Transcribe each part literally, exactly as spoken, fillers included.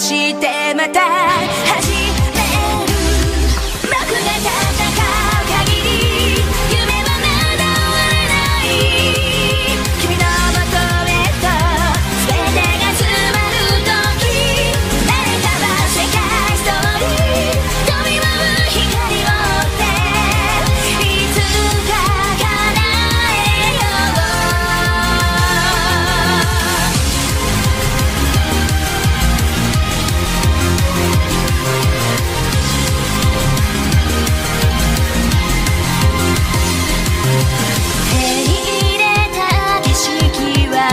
してまた始める。僕が戦う限り夢はまだ終わらない。君の求めと全てが詰まる時、誰かは世界ストーリー飛び舞う光を追っていつか叶えよう。手に入れた景色は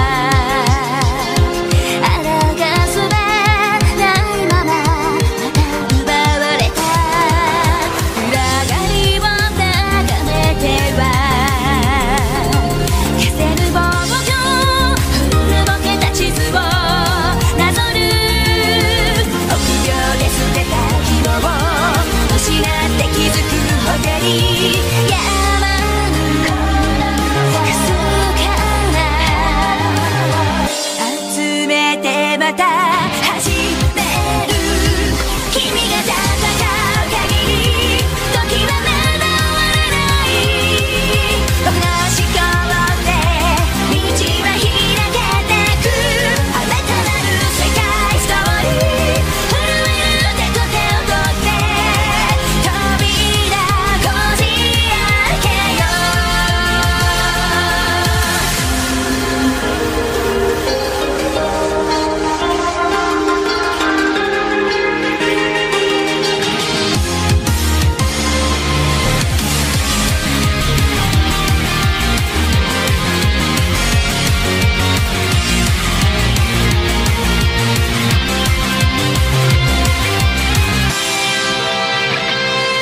抗すべないまままた奪われた。裏狩りを眺めては消せる防御古ぼけた地図をなぞる。臆病で捨てた希望を失って気づくほどに山のかすから集めてまた始める。君が戦う限り時はまだ終わらない。僕の思考で道は開けてく。あなたなる世界ストーリー震える手と手を取って扉こじ開けよ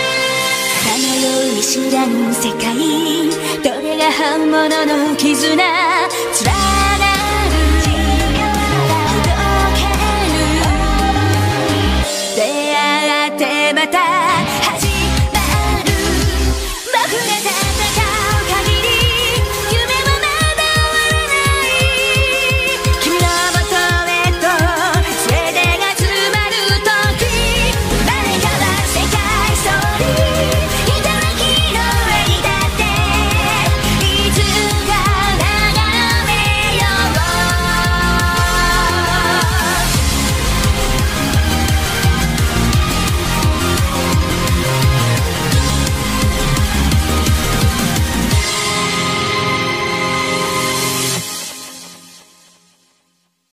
さまよう見知らぬ世界、どれが本物の絆。